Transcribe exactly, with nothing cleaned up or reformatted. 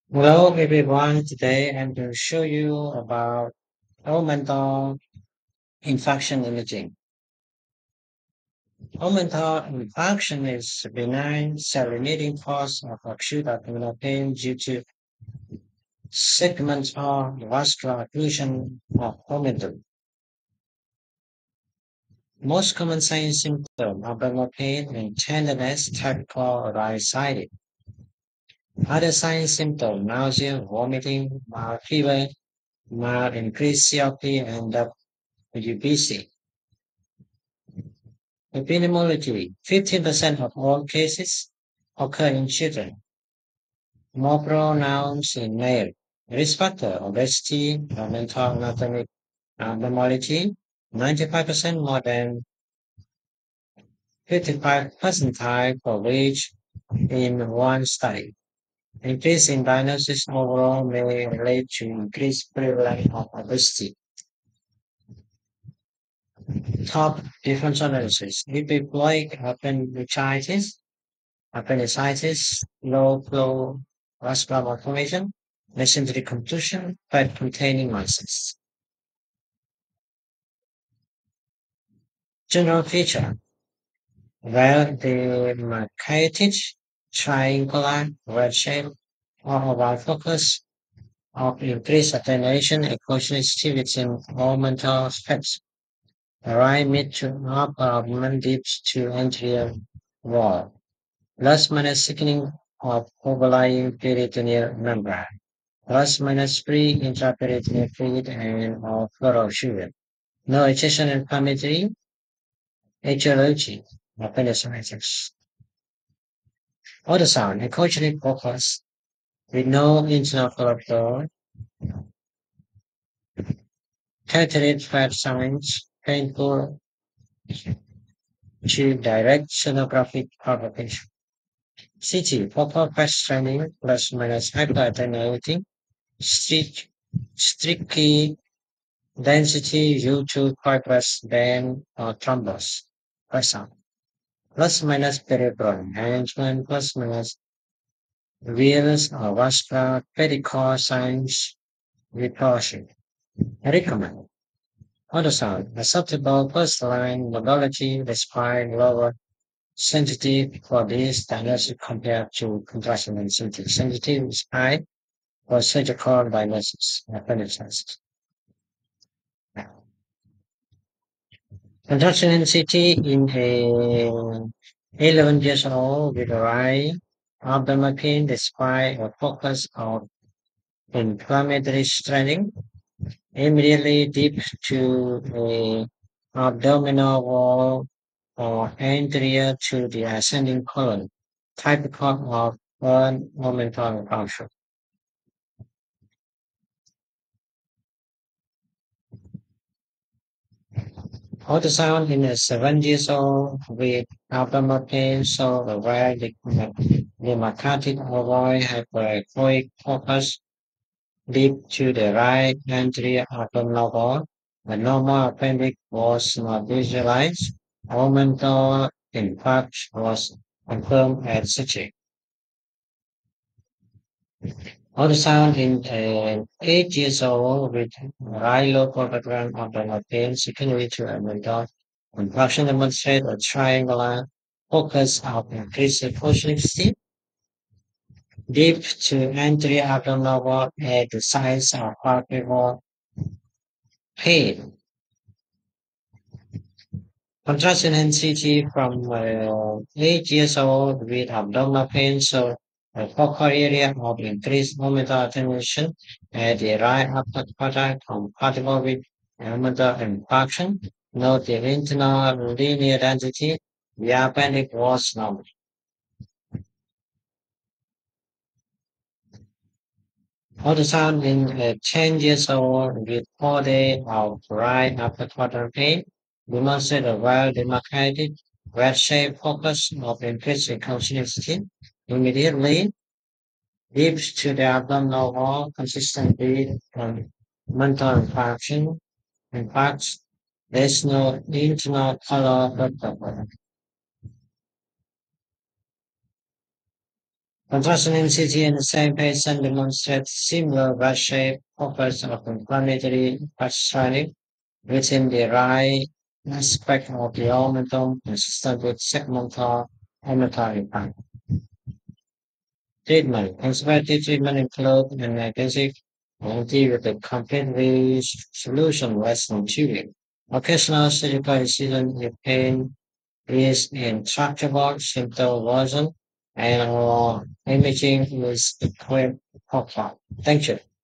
Hello everyone, today I'm going to show you about elemental infarction imaging. Elemental infarction is a benign cell-limiting cause of acute abdominal pain due to segmental vascular occlusion of omentum. Most common signs symptoms abdominal pain and tenderness, typical right-sided. Other signs symptoms nausea, vomiting, mild fever, mild increased C O P, and W B C. Epidemiology: fifteen percent of all cases occur in children, more pronounced in male. Risk factor: obesity, mental anatomic abnormality, ninety-five percent more than fifty-five percentile for age in one study. Increase in diagnosis overall may relate to increased prevalence of obesity. Top difference analysis: epileptic appendicitis, appendicitis, low flow vascular malformation, mesenteric contusion, fat containing masses. General feature: well demarcated, triangular, red shape, or oval focus of increased attenuation and causality within all mental aspects. Right mid to upper abdomen dips to anterior wall. Plus minus thickening of overlying peritoneal membrane. Plus minus free intraperitoneal fluid and or floral sugar. No adjacent inflammatory etiology, appendicitis. Ultrasound, echogenic focus with no internal collector, catered fat signs, painful to direct sonographic provocation. C T, focal fast straining plus minus hyperattenuating, strict, strictly density due to fibrous vein or thrombus. Ultrasound. Plus minus peripheral management, plus minus venous or vascular pedicure signs repulsion. Recommend. Ultrasound. Acceptable first line modality despite lower sensitive for this diagnosis compared to contrast sensitive. Sensitive is high for surgical diagnosis. Appendicitis. Contraction density in a eleven years old with a right abdominal pain despite a focus of inflammatory straining immediately deep to the abdominal wall or anterior to the ascending colon, typical of burn momentum function. Ultrasound in a seven years old with abdominal pain, so the rare demarcated ovoid hyperechoic focus deep to the right anterior abdominal wall. The normal appendix was not visualized. Mental infarct was confirmed at C T. Ultrasound in an eight years old with right local background abdominal pain secondary to a mental infarction demonstrate a triangular focus of increased functionality deep to anterior abdominal wall at the size of palpable pain. Contrast in C T from uh, eight years old with abdominal pain, so a focal area of increased momental attenuation at the right upper quadrant compatible with momental infarction. Note the internal linear density. The appendix was normal. Ultrasound in a ten years old with four day of right upper quadrant pain demonstrate a well demarcated red shaped focus of increased consistency immediately leads to the abdominal wall consistent with um, mental infarction. In fact, there's no internal color whatsoever. Contrasting in C T and the same patient demonstrates similar V-shaped focus of inflammatory fasciitis within the right aspect of the omentum consistent with segmental omental impact. Treatment. Conservative treatment include analgesic therapy with a complete resolution based on tubing. Occasional surgical incision if pain is intractable, symptom worsen, and uh, imaging is equipped. Thank you.